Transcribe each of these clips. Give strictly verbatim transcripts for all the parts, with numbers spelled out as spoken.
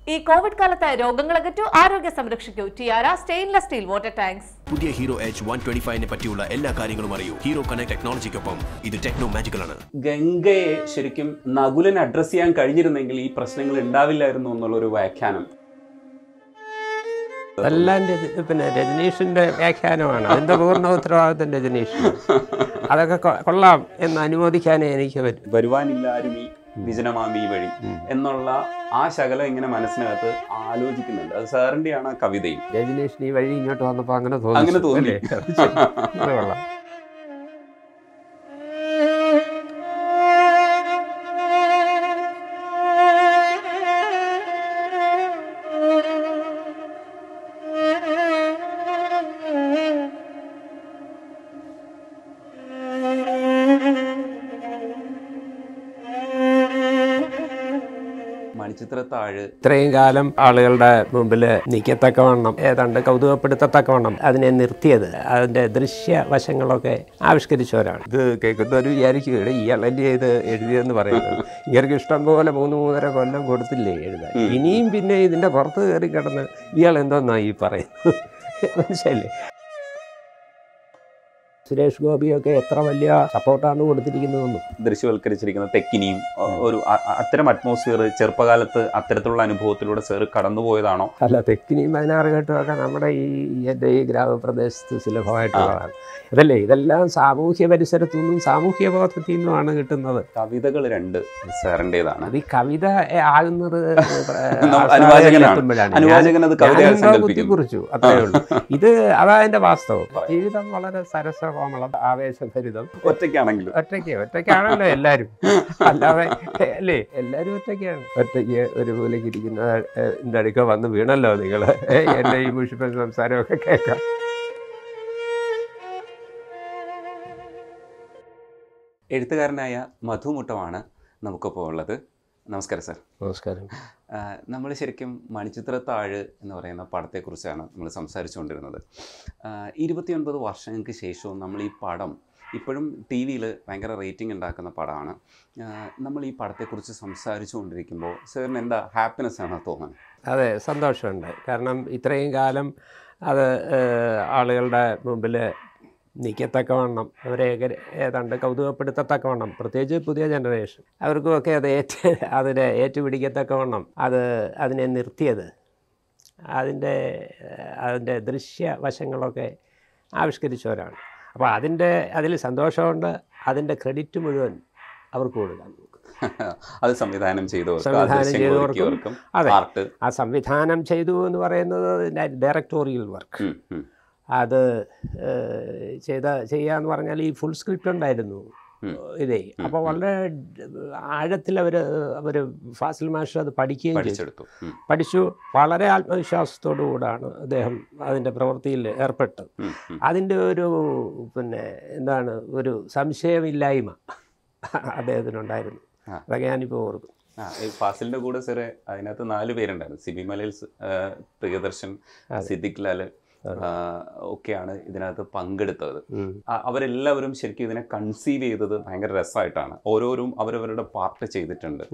ഈ കോവിഡ് കാലത്ത് രോഗങ്ങൾ അകറ്റൂ, ആരോഗ്യ സംരക്ഷിക്കൂ. Tiara stainless steel water tanks. പുതിയ ഹീറോ എച്ച് വൺ ട്വന്റി ഫൈവിനെ പറ്റിയുള്ള എല്ലാ കാര്യങ്ങളും അറിയൂ. ഹീറോ കണക്ട് ടെക്നോളജിക്കൊപ്പം ഇത് ടെക്നോ മാജിക്കൽ ആണ്. ഗംഗയെ ശരിക്കും നകുലൻ അഡ്രസ് ചെയ്യാൻ കഴിഞ്ഞിരുന്നെങ്കിൽ ഈ പ്രശ്നങ്ങൾ ഉണ്ടാവില്ലായിരുന്നു എന്നുള്ളൊരു വ്യാഖ്യാനം. എല്ലാം പിന്നെ രജനീഷിന്റെ വ്യാഖ്യാനമാണ്. അതിന്റെ പൂർണ്ണ ഉത്തരവാദിത്വം രജനീഷ്. അതൊക്കെ കൊള്ളാം എന്ന് അനുമോദിക്കാനേ എനിക്ക് പറ്റും. വരുവാനില്ലാരുമീ വിജനമാമി വഴി എന്നുള്ള ആ ശകലം ഇങ്ങനെ മനസ്സിനകത്ത് ആലോചിക്കുന്നുണ്ട്. അത് സാറിന്റെയാണ് ആ കവിതയും. രജനീഷിന് ഈ വഴി ഇങ്ങോട്ട് വന്നപ്പോ അങ്ങനെ തോന്നി അങ്ങനെ തോന്നി കൊള്ളാം. മണിച്ചിത്രത്താഴ് ഇത്രയും കാലം ആളുകളുടെ മുമ്പിൽ നിൽക്കത്തക്കവണ്ണം ഏതാണ്ട് കൗതുകപ്പെടുത്തത്തക്കവണ്ണം അതിനെ നിർത്തിയത് അതിൻ്റെ ദൃശ്യവശങ്ങളൊക്കെ ആവിഷ്കരിച്ചവരാണ്. ഇത് കേൾക്കുന്നവർ വിചാരിക്കുകയാണ് ഇയാളല്ലേ ഇത് എഴുതിയെന്ന് പറയുന്നത്. ഇവർക്ക് ഇഷ്ടം പോലെ മൂന്ന് മൂന്നര കൊല്ലം കൊടുത്തില്ലേ എഴുതാൻ. ഇനിയും പിന്നെ ഇതിൻ്റെ പുറത്ത് കയറി കിടന്ന് ഇയാൾ എന്തോന്നാണ് ഈ പറയുന്നത്, മനസ്സിലല്ലേ? സുരേഷ് ഗോപിയൊക്കെ എത്ര വലിയ സപ്പോർട്ടാണ് കൊടുത്തിരിക്കുന്നതെന്നും ദൃശ്യവൽക്കരിച്ചിരിക്കുന്ന തെക്കിനിയും ഒരു അത്തരം അറ്റ്മോസ്ഫിയർ ചെറുപ്പകാലത്ത് അത്തരത്തിലുള്ള അനുഭവത്തിലൂടെ സാർ കടന്നുപോയതാണോ? അല്ല, തെക്കിനിയും പതിനാറ് ഘട്ടമൊക്കെ നമ്മുടെ ഈ എൻ്റെ ഈ ഗ്രാമപ്രദേശത്ത് സുലഭമായിട്ടുള്ളതാണ്. അതല്ലേ, ഇതെല്ലാം സാമൂഹ്യ പരിസരത്തു നിന്നും സാമൂഹ്യ ബോധത്തിൽ നിന്നുമാണ് കിട്ടുന്നത്. കവിതകൾ രണ്ട് സാറിൻ്റെതാണ്. അത് ഈ കവിത ആകുന്നത് കുറിച്ചു അത്രേ ഉള്ളൂ. ഇത് അതാ എൻ്റെ വാസ്തവം. ജീവിതം വളരെ സരസകോമളം ആവേശഭരിതം. ഒറ്റയ്ക്കാണെങ്കിലും ഒറ്റയ്ക്ക് ഒറ്റയ്ക്കാണല്ലോ എല്ലാവരും, അല്ലാതെ അല്ലേ എല്ലാവരും ഒറ്റയ്ക്കാണ്. ഒറ്റയ്ക്ക് ഒരുപോലേക്ക് ഇരിക്കുന്ന എൻ്റെ അടുക്ക വന്ന് വീണല്ലോ നിങ്ങൾ. എൻ്റെ ഈ മുഷിപ്പൻ സംസാരമൊക്കെ കേൾക്കാം. എഴുത്തുകാരനായ മധു മുട്ടമാണ് നമുക്കിപ്പോൾ ഉള്ളത്. നമസ്കാരം സാർ. നമസ്കാരം. നമ്മൾ ശരിക്കും മണിച്ചിത്രത്താഴ് എന്ന് പറയുന്ന പടത്തെക്കുറിച്ചാണ് നമ്മൾ സംസാരിച്ചുകൊണ്ടിരുന്നത്. ഇരുപത്തിയൊൻപത് വർഷങ്ങൾക്ക് ശേഷവും നമ്മൾ ഈ പടം ഇപ്പോഴും ടി വിയിൽ ഭയങ്കര റേറ്റിംഗ് ഉണ്ടാക്കുന്ന പടമാണ്. നമ്മൾ ഈ പടത്തെക്കുറിച്ച് സംസാരിച്ചു കൊണ്ടിരിക്കുമ്പോൾ സാറിന് എന്താ ഹാപ്പിനെസ് ആണോ തോന്നുന്നത്? അതെ, സന്തോഷമുണ്ട്. കാരണം ഇത്രയും കാലം അത് ആളുകളുടെ മുമ്പിൽ നിൽക്കത്തക്കവണ്ണം അവരെയൊക്കെ ഏതാണ്ട് കൗതുകപ്പെടുത്തത്തക്കവണ്ണം, പ്രത്യേകിച്ച് പുതിയ ജനറേഷൻ അവർക്കുമൊക്കെ അത് ഏറ്റ് അതിനെ ഏറ്റുപിടിക്കത്തക്കവണ്ണം അത് അതിനെ നിർത്തിയത് അതിൻ്റെ അതിൻ്റെ ദൃശ്യവശങ്ങളൊക്കെ ആവിഷ്കരിച്ചവരാണ്. അപ്പോൾ അതിൻ്റെ അതിൽ സന്തോഷമുണ്ട്. അതിൻ്റെ ക്രെഡിറ്റ് മുഴുവൻ അവർക്ക് കൊടുക്കാൻ അത് സംവിധാനം ചെയ്തു സംവിധാനം ചെയ്തവർക്കും. അതെ, ആ സംവിധാനം ചെയ്തു എന്ന് പറയുന്നത് ഡയറക്ടോറിയൽ വർക്ക്. അത് ചെയ്ത ചെയ്യാന്ന് പറഞ്ഞാൽ ഈ ഫുൾ സ്ക്രിപ്റ്റ് ഉണ്ടായിരുന്നു ഇതേ. അപ്പോൾ വളരെ ആഴത്തിൽ അവർ അവർ ഫാസിൽ മാസ്റ്റർ അത് പഠിക്കുകയും ചെയ്തു. പഠിച്ചു. വളരെ ആത്മവിശ്വാസത്തോടു കൂടാണ് അദ്ദേഹം അതിൻ്റെ പ്രവൃത്തിയിൽ ഏർപ്പെട്ടത്. അതിൻ്റെ ഒരു പിന്നെ എന്താണ് ഒരു സംശയമില്ലായ്മ അദ്ദേഹത്തിനുണ്ടായിരുന്നു. അതൊക്കെ ഞാനിപ്പോൾ ഓർക്കും. ഫാസിലിൻ്റെ കൂടെ സാറേ അതിനകത്ത് നാല് പേരുണ്ടായിരുന്നു. സിബി മലയിൽ, പ്രിയദർശൻ, സിദ്ദിഖ് ലാൽ ഒക്കെയാണ് ഇതിനകത്ത് പങ്കെടുത്തത്. അവരെല്ലാവരും ശരിക്കും ഇതിനെ കൺസീവ് ചെയ്തത് ഭയങ്കര രസമായിട്ടാണ്. ഓരോരും അവരവരുടെ പാർട്ട് ചെയ്തിട്ടുണ്ട്.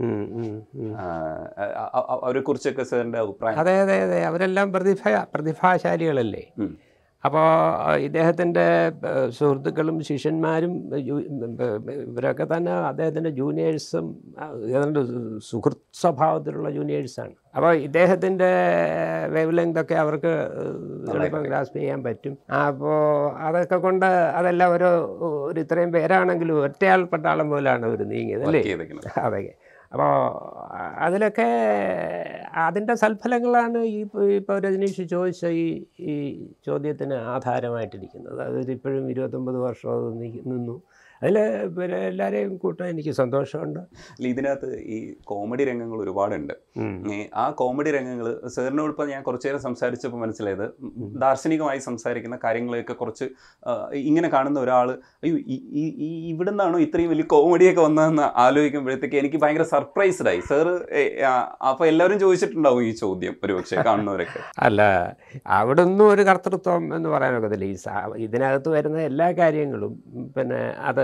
അവരെ കുറിച്ചൊക്കെ സാറിന്റെ അഭിപ്രായം? അതെ അതെ അതെ അവരെല്ലാം പ്രതിഭ പ്രതിഭാശാലികളല്ലേ. അപ്പോൾ ഇദ്ദേഹത്തിൻ്റെ സുഹൃത്തുക്കളും ശിഷ്യന്മാരും ഇവരൊക്കെ തന്നെ അദ്ദേഹത്തിൻ്റെ ജൂനിയേഴ്സും ഏതാണ്ട് സുഹൃത്ത് സ്വഭാവത്തിലുള്ള ജൂനിയേഴ്സാണ്. അപ്പോൾ ഇദ്ദേഹത്തിൻ്റെ വേവ് ലെങ്തൊക്കെ അവർക്ക് എളുപ്പം ഗ്രാസ്പ് ചെയ്യാൻ പറ്റും. അപ്പോൾ അതൊക്കെ കൊണ്ട് അതെല്ലാം ഒരു ഒരു ഇത്രയും പേരാണെങ്കിലും ഒറ്റയാൾ പട്ടാളം പോലാണ് അവർ നീങ്ങിയത് അല്ലേ. അതൊക്കെ അപ്പോൾ അതിലൊക്കെ അതിൻ്റെ സൽഫലങ്ങളാണ് ഈ ഇപ്പോൾ രജനീഷ് ചോദിച്ച ഈ ഈ ചോദ്യത്തിന് ആധാരമായിട്ടിരിക്കുന്നത്. അതിലിപ്പോഴും ഇരുപത്തൊമ്പത് വർഷം അത് നിന്നു. അതിൽ പിന്നെ എല്ലാവരെയും കൂട്ടാൻ എനിക്ക് സന്തോഷമുണ്ട്. ഇതിനകത്ത് ഈ കോമഡി രംഗങ്ങൾ ഒരുപാടുണ്ട്. ആ കോമഡി രംഗങ്ങൾ സാറിനോട് ഇപ്പം ഞാൻ കുറച്ചു നേരം സംസാരിച്ചപ്പോൾ മനസ്സിലായത് ദാർശനികമായി സംസാരിക്കുന്ന കാര്യങ്ങളെയൊക്കെ കുറച്ച് ഇങ്ങനെ കാണുന്ന ഒരാൾ അയ്യോ ഈ ഇവിടെ നിന്നാണോ ഇത്രയും വലിയ കോമഡിയൊക്കെ വന്നതെന്ന് ആലോചിക്കുമ്പോഴത്തേക്ക് എനിക്ക് ഭയങ്കര സർപ്രൈസ്ഡായി. സാറ് അപ്പോൾ എല്ലാവരും ചോദിച്ചിട്ടുണ്ടാവും ഈ ചോദ്യം ഒരുപക്ഷെ കാണുന്നവരൊക്കെ. അല്ല, അവിടെ ഒന്നും ഒരു കർത്തൃത്വം എന്ന് പറയാനൊക്കത്തില്ല. ഈ ഇതിനകത്ത് വരുന്ന എല്ലാ കാര്യങ്ങളും പിന്നെ അത്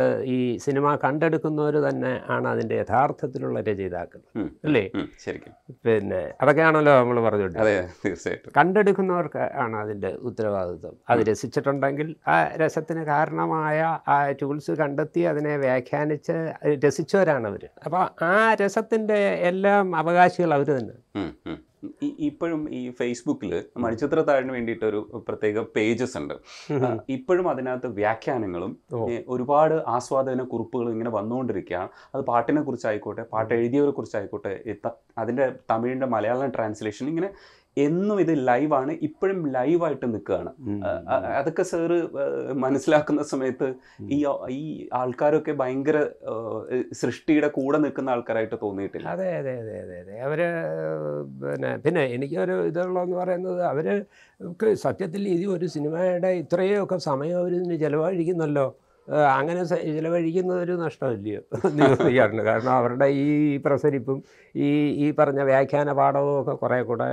ഈ സിനിമ കണ്ടെടുക്കുന്നവർ തന്നെ ആണ് അതിൻ്റെ യഥാർത്ഥത്തിലുള്ള രചയിതാക്കൾ അല്ലേ? ശരിക്കും പിന്നെ അതൊക്കെയാണല്ലോ നമ്മൾ പറഞ്ഞോട്ടെ. അതെ, തീർച്ചയായിട്ടും കണ്ടെടുക്കുന്നവർക്ക് ആണ് അതിൻ്റെ ഉത്തരവാദിത്വം. അത് രസിച്ചിട്ടുണ്ടെങ്കിൽ ആ രസത്തിന് കാരണമായ ആ ടൂൾസ് കണ്ടെത്തി അതിനെ വ്യാഖ്യാനിച്ച് രസിച്ചവരാണ് അവർ. അപ്പോൾ ആ രസത്തിൻ്റെ എല്ലാം അവകാശികൾ അവർ തന്നെ. ഇപ്പോഴും ഈ ഫേസ്ബുക്കിൽ മണിച്ചിത്രത്താഴിന് വേണ്ടിയിട്ടൊരു പ്രത്യേക പേജസ് ഉണ്ട്. ഇപ്പോഴും അതിനകത്ത് വ്യാഖ്യാനങ്ങളും ഒരുപാട് ആസ്വാദന കുറിപ്പുകളും ഇങ്ങനെ വന്നുകൊണ്ടിരിക്കുകയാണ്. അത് പാട്ടിനെ കുറിച്ചായിക്കോട്ടെ, പാട്ട് എഴുതിയവരെ കുറിച്ചായിക്കോട്ടെ, അതിൻ്റെ തമിഴിൻ്റെ മലയാളം ട്രാൻസ്ലേഷൻ, ഇങ്ങനെ എന്നും ഇത് ലൈവാണ്, ഇപ്പോഴും ലൈവായിട്ട് നിൽക്കുകയാണ്. അതൊക്കെ സാറ് മനസ്സിലാക്കുന്ന സമയത്ത് ഈ ഈ ആൾക്കാരൊക്കെ ഭയങ്കര സൃഷ്ടിയുടെ കൂടെ നിൽക്കുന്ന ആൾക്കാരായിട്ട് തോന്നിയിട്ടില്ല? അതെ അതെ അതെ അതെ അതെ അവർ പിന്നെ പിന്നെ എനിക്കൊരു ഇതുള്ളതെന്ന് പറയുന്നത് അവർ സത്യത്തിൽ ഇത് ഒരു സിനിമയുടെ ഇത്രയൊക്കെ സമയം അവർ ഇതിന് ചിലവഴിക്കുന്നല്ലോ. അങ്ങനെ ചിലവഴിക്കുന്നത് ഒരു നഷ്ടമില്ലയോ ചെയ്യാറുണ്ട്. കാരണം അവരുടെ ഈ പ്രസരിപ്പും ഈ ഈ പറഞ്ഞ വ്യാഖ്യാന പാഠവും ഒക്കെ കുറേ കൂടെ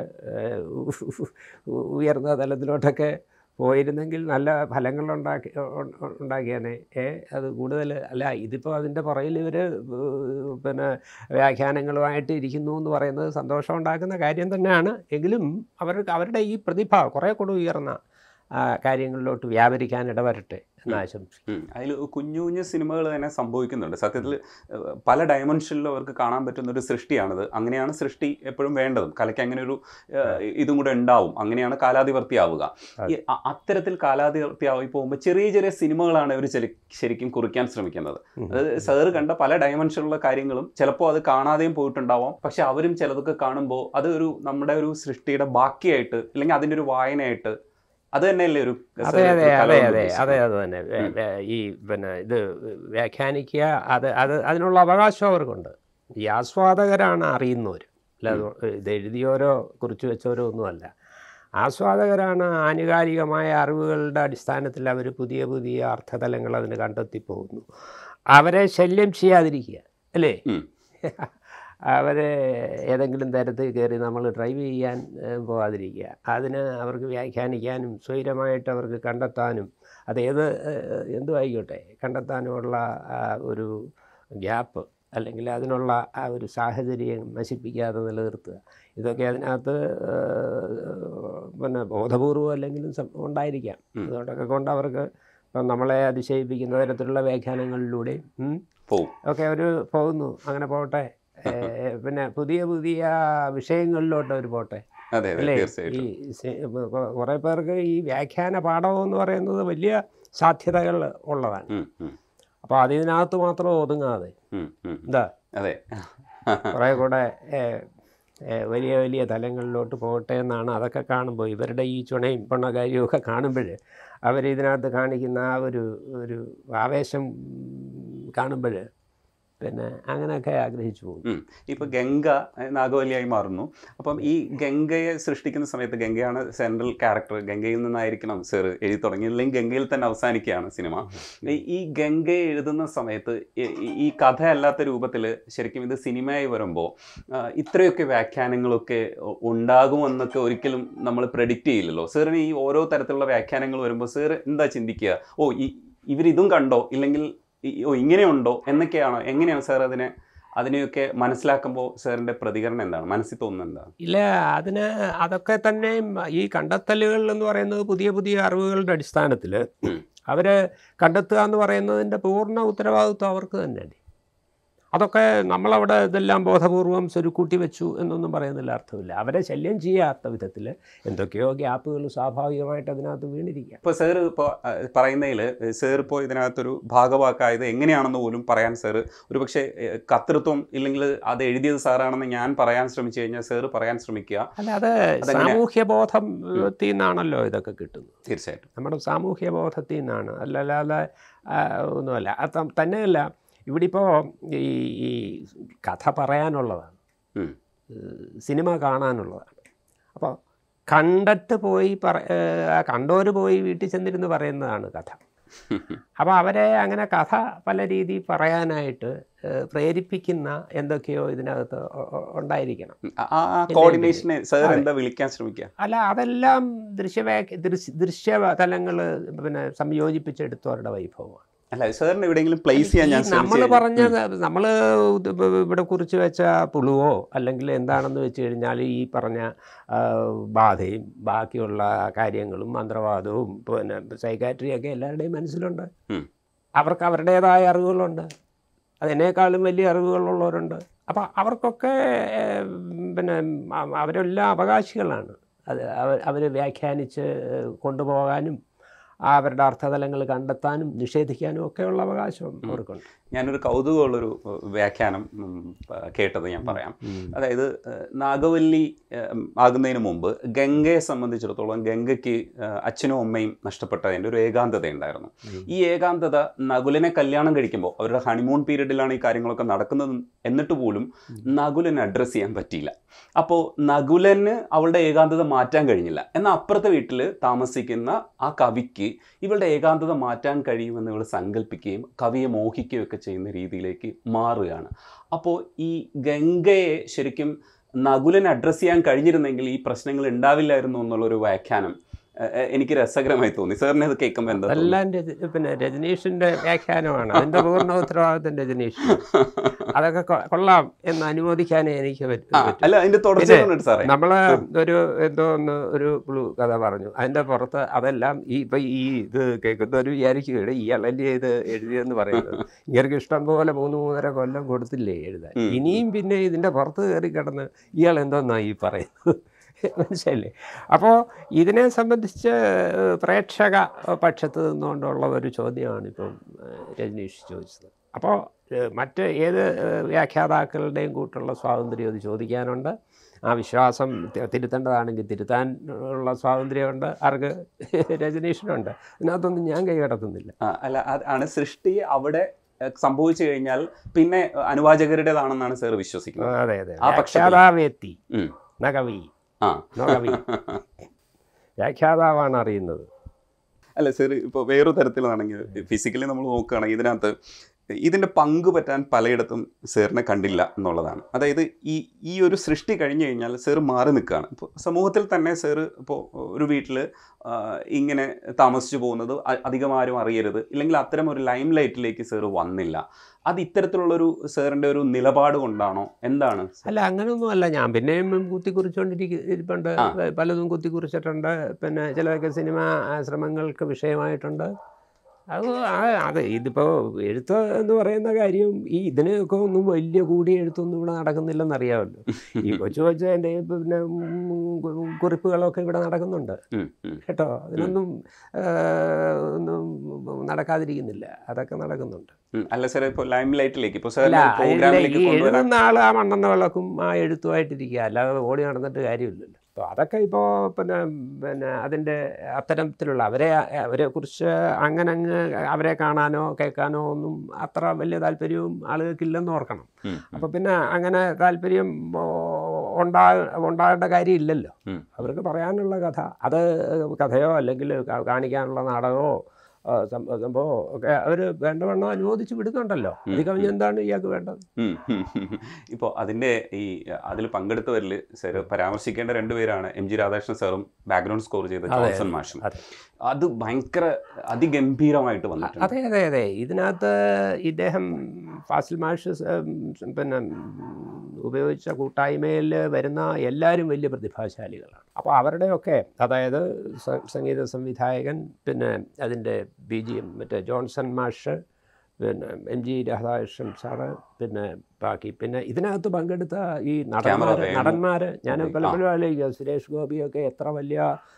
ഉയർന്ന തലത്തിലോട്ടൊക്കെ പോയിരുന്നെങ്കിൽ നല്ല ഫലങ്ങൾ ഉണ്ടാക്കി ഉണ്ടാക്കിയാനേ ഏ അത് കൂടുതൽ അല്ല. ഇതിപ്പോൾ അതിൻ്റെ പുറകിൽ ഇവർ പിന്നെ വ്യാഖ്യാനങ്ങളുമായിട്ട് ഇരിക്കുന്നു എന്ന് പറയുന്നത് സന്തോഷം ഉണ്ടാക്കുന്ന കാര്യം തന്നെയാണ്. എങ്കിലും അവർക്ക് അവരുടെ ഈ പ്രതിഭ കുറേ കൂടെ ഉയർന്ന കാര്യങ്ങളിലോട്ട് വ്യാപരിക്കാൻ ഇടവരട്ടെ എന്ന് ആശംസിക്കും. അതിൽ കുഞ്ഞു കുഞ്ഞു സിനിമകൾ തന്നെ സംഭവിക്കുന്നുണ്ട്. സത്യത്തിൽ പല ഡയമെൻഷനിലും അവർക്ക് കാണാൻ പറ്റുന്ന ഒരു സൃഷ്ടിയാണിത്. അങ്ങനെയാണ് സൃഷ്ടി എപ്പോഴും വേണ്ടതും. കലയ്ക്ക് അങ്ങനെ ഒരു ഇതും കൂടെ ഉണ്ടാവും. അങ്ങനെയാണ് കാലാതിവർത്തിയാവുക. ഈ അത്തരത്തിൽ കാലാതിവർത്തിയായി പോകുമ്പോൾ ചെറിയ ചെറിയ സിനിമകളാണ് ഇവർ ശരിക്കും കുറിക്കാൻ ശ്രമിക്കുന്നത്. അതായത് സാറ് കണ്ട പല ഡയമെൻഷനിലുള്ള കാര്യങ്ങളും ചിലപ്പോൾ അത് കാണാതെയും പോയിട്ടുണ്ടാവാം. പക്ഷെ അവരും ചിലതൊക്കെ കാണുമ്പോൾ അത് ഒരു നമ്മുടെ ഒരു സൃഷ്ടിയുടെ ബാക്കിയായിട്ട് അല്ലെങ്കിൽ അതിൻ്റെ ഒരു വായനയായിട്ട് അത് തന്നെയല്ലേ ഒരു അതെ അതെ അതെ അതെ അതെ അത് തന്നെ ഈ പിന്നെ ഇത് വ്യാഖ്യാനിക്കുക. അത് അത് അതിനുള്ള അവകാശം അവർക്കുണ്ട്. ഈ ആസ്വാദകരാണ് അറിയുന്നവർ, അല്ലാതെ ഇത് എഴുതിയോരോ കുറിച്ച് വെച്ചോരോ ഒന്നുമല്ല. ആസ്വാദകരാണ് ആനുകാലികമായ അറിവുകളുടെ അടിസ്ഥാനത്തിൽ അവർ പുതിയ പുതിയ അർത്ഥതലങ്ങൾ അതിന് കണ്ടെത്തി പോകുന്നു. അവരെ ശല്യം ചെയ്യാതിരിക്കുക അല്ലേ? അവരെ ഏതെങ്കിലും തരത്തിൽ കയറി നമ്മൾ ഡ്രൈവ് ചെയ്യാൻ പോകാതിരിക്കുക. അതിന് അവർക്ക് വ്യാഖ്യാനിക്കാനും സ്വൈരമായിട്ട് അവർക്ക് കണ്ടെത്താനും അതേത് എന്തും ആയിക്കോട്ടെ കണ്ടെത്താനുമുള്ള ഒരു ഗ്യാപ്പ് അല്ലെങ്കിൽ അതിനുള്ള ആ ഒരു സാഹചര്യം നശിപ്പിക്കാതെ നിലനിർത്തുക. ഇതൊക്കെ അതിനകത്ത് പിന്നെ ബോധപൂർവം അല്ലെങ്കിലും ഉണ്ടായിരിക്കാം. അതുകൊണ്ടൊക്കെ കൊണ്ട് അവർക്ക് ഇപ്പം നമ്മളെ അതിശയിപ്പിക്കുന്ന തരത്തിലുള്ള വ്യാഖ്യാനങ്ങളിലൂടെയും ഒക്കെ അവർ പോകുന്നു. അങ്ങനെ പോകട്ടെ. പിന്നെ പുതിയ പുതിയ വിഷയങ്ങളിലോട്ട് അവർ പോട്ടെ അല്ലേ? ഈ കുറേ പേർക്ക് ഈ വ്യാഖ്യാന പാഠം എന്ന് പറയുന്നത് വലിയ സാധ്യതകൾ ഉള്ളതാണ്. അപ്പോൾ അതിനകത്ത് മാത്രം ഒതുങ്ങാതെ എന്താ കുറേ കൂടെ വലിയ വലിയ തലങ്ങളിലോട്ട് പോകട്ടെ എന്നാണ്. അതൊക്കെ കാണുമ്പോൾ ഇവരുടെ ഈ ചുണയും പൊണ്ണകാര്യവും ഒക്കെ കാണുമ്പോൾ അവരിതിനകത്ത് കാണിക്കുന്ന ആ ഒരു ഒരു ആവേശം കാണുമ്പോൾ പിന്നെ അങ്ങനെയൊക്കെ ആഗ്രഹിച്ചു പോകും. ഇപ്പോൾ ഗംഗ നാഗവല്ലിയായി മാറുന്നു. അപ്പം ഈ ഗംഗയെ സൃഷ്ടിക്കുന്ന സമയത്ത് ഗംഗയാണ് സെൻട്രൽ ക്യാരക്ടർ. ഗംഗയിൽ നിന്നായിരിക്കണം സാർ എഴുതി തുടങ്ങിയില്ലെങ്കിൽ ഗംഗയിൽ തന്നെ അവസാനിക്കുകയാണ് സിനിമ. ഈ ഗംഗയെ എഴുതുന്ന സമയത്ത് ഈ കഥ അല്ലാത്ത രൂപത്തിൽ ശരിക്കും ഇത് സിനിമയായി വരുമ്പോൾ ഇത്രയൊക്കെ വ്യാഖ്യാനങ്ങളൊക്കെ ഉണ്ടാകുമെന്നൊക്കെ ഒരിക്കലും നമ്മൾ പ്രെഡിക്റ്റ് ചെയ്യില്ലല്ലോ. സാറിന് ഈ ഓരോ തരത്തിലുള്ള വ്യാഖ്യാനങ്ങൾ വരുമ്പോൾ സാർ എന്താ ചിന്തിക്കുക? ഓ ഈ ഇവരിതും കണ്ടോ, ഇല്ലെങ്കിൽ ഓ ഇങ്ങനെയുണ്ടോ എന്നൊക്കെയാണോ? എങ്ങനെയാണ് സാർ അതിനെ അതിനെയൊക്കെ മനസ്സിലാക്കുമ്പോൾ സാറിൻ്റെ പ്രതികരണം എന്താണ്, മനസ്സിൽ തോന്നുന്നത് എന്താണ്? ഇല്ല, അതിന് അതൊക്കെ തന്നെ ഈ കണ്ടെത്തലുകൾ എന്ന് പറയുന്നത് പുതിയ പുതിയ അറിവുകളുടെ അടിസ്ഥാനത്തിൽ അവർ കണ്ടെത്തുക എന്ന് പറയുന്നതിൻ്റെ പൂർണ്ണ ഉത്തരവാദിത്വം അവർക്ക് തന്നെയാണ്. അതൊക്കെ നമ്മളവിടെ ഇതെല്ലാം ബോധപൂർവം സ്വരുക്കൂട്ടി വെച്ചു എന്നൊന്നും പറയുന്നില്ല, അർത്ഥമില്ല. അവരെ ശല്യം ചെയ്യാത്ത വിധത്തിൽ എന്തൊക്കെയോ ഗ്യാപ്പുകൾ സ്വാഭാവികമായിട്ട് അതിനകത്ത് വീണിരിക്കുക. ഇപ്പോൾ സാർ ഇപ്പോൾ പറയുന്നതിൽ സാർ ഇപ്പോൾ ഇതിനകത്തൊരു ഭാഗവാക്കായത് എങ്ങനെയാണെന്ന് പോലും പറയാൻ സാർ ഒരു പക്ഷേ കർത്തൃത്വം ഇല്ലെങ്കിൽ അത് എഴുതിയത് സാറാണെന്ന് ഞാൻ പറയാൻ ശ്രമിച്ചു കഴിഞ്ഞാൽ സാർ പറയാൻ ശ്രമിക്കുക. അല്ല, അത് സാമൂഹ്യ ബോധത്തിൽ നിന്നാണല്ലോ ഇതൊക്കെ കിട്ടുന്നത്. തീർച്ചയായിട്ടും നമ്മുടെ സാമൂഹ്യ ബോധത്തിൽ നിന്നാണ്, അല്ലല്ലാതെ ഒന്നുമല്ല. അത് തന്നെയല്ല, ഇവിടെ ഇപ്പോൾ ഈ ഈ കഥ പറയാനുള്ളതാണ്, സിനിമ കാണാനുള്ളതാണ്. അപ്പോൾ കണ്ടിട്ട് പോയി പറ കണ്ടോർ പോയി വീട്ടിൽ ചെന്നിരുന്ന് പറയുന്നതാണ് കഥ. അപ്പോൾ അവരെ അങ്ങനെ കഥ പല രീതിയിൽ പറയാനായിട്ട് പ്രേരിപ്പിക്കുന്ന എന്തൊക്കെയോ ഇതിനകത്ത് ഉണ്ടായിരിക്കണം. അല്ല, അതെല്ലാം ദൃശ്യവ്യാ ദൃശ്യ ദൃശ്യ തലങ്ങൾ പിന്നെ സംയോജിപ്പിച്ചെടുത്തവരുടെ വൈഭവമാണ്. അല്ല സാറിന് എവിടെയെങ്കിലും പ്ലേസ് ചെയ്യാൻ ഞാൻ നമ്മൾ പറഞ്ഞത് നമ്മൾ ഇവിടെ കുറിച്ച് വെച്ച പുളുവോ അല്ലെങ്കിൽ എന്താണെന്ന് വെച്ച് കഴിഞ്ഞാൽ ഈ പറഞ്ഞ ബാധയും ബാക്കിയുള്ള കാര്യങ്ങളും മന്ത്രവാദവും പിന്നെ സൈക്കാട്രിയൊക്കെ എല്ലാവരുടെയും മനസ്സിലുണ്ട്. അവർക്ക് അവരുടേതായ അറിവുകളുണ്ട്, അതിനേക്കാളും വലിയ അറിവുകളുള്ളവരുണ്ട്. അപ്പോൾ അവർക്കൊക്കെ പിന്നെ അവരെല്ലാം അവകാശികളാണ്. അത് അവർ അവർ വ്യാഖ്യാനിച്ച് കൊണ്ടുപോകാനും അവരുടെ അർത്ഥതലങ്ങൾ കണ്ടെത്താനും നിഷേധിക്കാനും ഒക്കെയുള്ള അവകാശം അവർക്കുണ്ട്. ഞാനൊരു കൗതുകമുള്ളൊരു വ്യാഖ്യാനം കേട്ടത് ഞാൻ പറയാം. അതായത് നാഗവല്ലി ആകുന്നതിന് മുമ്പ് ഗംഗയെ സംബന്ധിച്ചിടത്തോളം ഗംഗയ്ക്ക് അച്ഛനും അമ്മയും നഷ്ടപ്പെട്ടതിൻ്റെ ഒരു ഏകാന്തത ഉണ്ടായിരുന്നു. ഈ ഏകാന്തത നകുലനെ കല്യാണം കഴിക്കുമ്പോൾ അവരുടെ ഹണിമൂൺ പീരീഡിലാണ് ഈ കാര്യങ്ങളൊക്കെ നടക്കുന്നത് എന്നിട്ട് പോലും നകുലനെ അഡ്രസ്സ് ചെയ്യാൻ പറ്റിയില്ല. അപ്പോൾ നകുലന് അവളുടെ ഏകാന്തത മാറ്റാൻ കഴിഞ്ഞില്ല. എന്നാൽ അപ്പുറത്തെ വീട്ടിൽ താമസിക്കുന്ന ആ കവിക്ക് ഇവളുടെ ഏകാന്തത മാറ്റാൻ കഴിയുമെന്ന് ഇവൾ സങ്കല്പിക്കുകയും കവിയെ മോഹിക്കുകയും ഒക്കെ ചെയ്യുന്ന രീതിയിലേക്ക് മാറുകയാണ്. അപ്പോൾ ഈ ഗംഗയെ ശരിക്കും നകുലനെ അഡ്രസ്സ് ചെയ്യാൻ കഴിഞ്ഞിരുന്നെങ്കിൽ ഈ പ്രശ്നങ്ങൾ ഉണ്ടാവില്ലായിരുന്നു എന്നുള്ളൊരു വ്യാഖ്യാനം എനിക്ക് രസകരമായി തോന്നി. സാറിന് അത് കേൾക്കുമ്പോൾ എന്താ? എല്ലാം പിന്നെ രജനീഷിന്റെ വ്യാഖ്യാനമാണ്, അതിന്റെ പൂർണ്ണ ഉത്തരവാദിത്വം രജനീഷ്. അതൊക്കെ കൊള്ളാം എന്ന് അനുമോദിക്കാനേ എനിക്ക് പറ്റും. നമ്മള് ഒരു എന്തോ ഒന്ന് ഒരു ക്ലൂ കഥ പറഞ്ഞു, അതിന്റെ പുറത്ത് അതെല്ലാം ഈ ഇപ്പൊ ഈ ഇത് കേൾക്കുന്നവർ വിചാരിക്കുകയാണ് ഇയാളല്ലേ ഇത് എഴുതിയെന്ന് പറയുന്നത്. ഇയാൾക്ക് ഇഷ്ടം പോലെ മൂന്ന് മൂന്നര കൊല്ലം കൊടുത്തില്ലേ എഴുതാൻ, ഇനിയും പിന്നെ ഇതിന്റെ പുറത്ത് കയറി കിടന്ന് ഇയാൾ എന്തോന്നാ ഈ പറയുന്നത്, മനസ്സിലല്ലേ? അപ്പോൾ ഇതിനെ സംബന്ധിച്ച് പ്രേക്ഷക പക്ഷത്ത് നിന്നുകൊണ്ടുള്ള ഒരു ചോദ്യമാണ് ഇപ്പം രജനീഷ് ചോദിച്ചത്. അപ്പോൾ മറ്റ് ഏത് വ്യാഖ്യാതാക്കളുടെയും കൂട്ടുള്ള സ്വാതന്ത്ര്യം അത് ചോദിക്കാനുണ്ട്. ആ വിശ്വാസം തിരുത്തേണ്ടതാണെങ്കിൽ തിരുത്താൻ ഉള്ള സ്വാതന്ത്ര്യമുണ്ട് ആർക്ക്? രജനീഷിനുണ്ട്. ഇതിനകത്തൊന്നും ഞാൻ കൈകടത്തുന്നില്ല. അല്ല, ആണ് സൃഷ്ടി അവിടെ സംഭവിച്ചു കഴിഞ്ഞാൽ പിന്നെ അനുവാചകരുടേതാണെന്നാണ് സാർ വിശ്വസിക്കുന്നത്. അതെ അതെ, വ്യാഖ്യാതാവെത്തി നകവി വ്യാഖ്യാതാവാണ് അറിയുന്നത്. അല്ല സാർ, ഇപ്പോൾ വേറൊരു തരത്തിലാണെങ്കിൽ ഫിസിക്കലി നമ്മൾ നോക്കുകയാണെങ്കിൽ ഇതിനകത്ത് ഇതിൻ്റെ പങ്ക് പറ്റാൻ പലയിടത്തും സാറിനെ കണ്ടില്ല എന്നുള്ളതാണ്. അതായത് ഈ ഈ ഒരു സൃഷ്ടി കഴിഞ്ഞു കഴിഞ്ഞാൽ സാർ മാറി നിൽക്കുകയാണ്. ഇപ്പോൾ സമൂഹത്തിൽ തന്നെ സാർ ഇപ്പോൾ ഒരു വീട്ടിൽ ഇങ്ങനെ താമസിച്ചു പോകുന്നത് അധികം ആരും അറിയരുത്, ഇല്ലെങ്കിൽ അത്തരം ഒരു ലൈം ലൈറ്റിലേക്ക് സാർ വന്നില്ല. അത് ഇത്തരത്തിലുള്ളൊരു സാറിൻ്റെ ഒരു നിലപാട് കൊണ്ടാണോ, എന്താണ്? അല്ല, അങ്ങനെയൊന്നും അല്ല. ഞാൻ പിന്നെയും കുത്തിക്കുറിച്ചുകൊണ്ടിരിക്കുന്നുണ്ട്, പലതും കുത്തിക്കുറിച്ചിട്ടുണ്ട്. പിന്നെ ചിലതൊക്കെ സിനിമാ ശ്രമങ്ങൾക്ക് വിഷയമായിട്ടുണ്ട്. അത് അത് ഇതിപ്പോൾ എഴുത്ത് എന്ന് പറയുന്ന കാര്യം ഈ ഇതിനൊക്കെ ഒന്നും വലിയ കൂടിയ എഴുത്തൊന്നും ഇവിടെ നടക്കുന്നില്ലെന്നറിയാമല്ലോ. ഈ കൊച്ചു കൊച്ചു എൻ്റെ പിന്നെ കുറിപ്പുകളൊക്കെ ഇവിടെ നടക്കുന്നുണ്ട് കേട്ടോ. അതിനൊന്നും ഒന്നും നടക്കാതിരിക്കുന്നില്ല, അതൊക്കെ നടക്കുന്നുണ്ട്. അല്ല സാർ, ഇപ്പോൾ ലൈം ലൈറ്റിലേക്ക് ഇപ്പോൾ എഴുതുന്ന ആൾ ആ മണ്ണെണ്ണ വിളക്കും ആ എഴുത്തുമായിട്ടിരിക്കുക, അല്ലാതെ ഓടി നടന്നിട്ട് കാര്യമില്ലല്ലോ. അപ്പോൾ അതൊക്കെ ഇപ്പോൾ പിന്നെ പിന്നെ അതിൻ്റെ അത്തരത്തിലുള്ള അവരെ അവരെ കുറിച്ച് അങ്ങനെ അങ്ങ് അവരെ കാണാനോ കേൾക്കാനോ ഒന്നും അത്ര വലിയ താല്പര്യവും ആളുകൾക്കില്ലെന്ന് ഓർക്കണം. അപ്പോൾ പിന്നെ അങ്ങനെ താല്പര്യം ഉണ്ടാ ഉണ്ടാകേണ്ട കാര്യമില്ലല്ലോ. അവർക്ക് പറയാനുള്ള കഥ, അത് കഥയോ അല്ലെങ്കിൽ കാണിക്കാനുള്ള നാടകമോ സംഭവം ഒക്കെ അവർ വേണ്ടവണ്ണം അനുവദിച്ച് വിടുന്നുണ്ടല്ലോ. അത് കവിഞ്ഞ് എന്താണ് ഇയാൾക്ക് വേണ്ടത്? ഇപ്പോൾ അതിൻ്റെ ഈ അതിൽ പങ്കെടുത്തവരിൽ സാർ പരാമർശിക്കേണ്ട രണ്ടുപേരാണ് എം ജി രാധാകൃഷ്ണൻ സാറും ബാക്ക്ഗ്രൗണ്ട് സ്കോർ ചെയ്ത ജോൺസൺ മാഷും. അത് ഭയങ്കര അതിഗംഭീരമായിട്ട് വന്നിട്ടുണ്ട്. അതെ അതെ അതെ ഇതിനകത്ത് ഇദ്ദേഹം ഫാസിൽ മാഷ് പിന്നെ ഉപയോഗിച്ച കൂട്ടായ്മയിൽ വരുന്ന എല്ലാവരും വലിയ പ്രതിഭാശാലികളാണ്. അപ്പോൾ അവരുടെയൊക്കെ, അതായത് സംഗീത സംവിധായകൻ, പിന്നെ അതിൻ്റെ ബി ജി എം മറ്റേ ജോൺസൺ മാഷ്, പിന്നെ എം ജി രാധാകൃഷ്ണൻ സാറ്, പിന്നെ ബാക്കി പിന്നെ ഇതിനകത്ത് പങ്കെടുത്ത ഈ നടന്മാർ നടന്മാർ ഞാൻ പലപ്പോഴും ആലോചിക്കുക, സുരേഷ് ഗോപിയൊക്കെ എത്ര വലിയ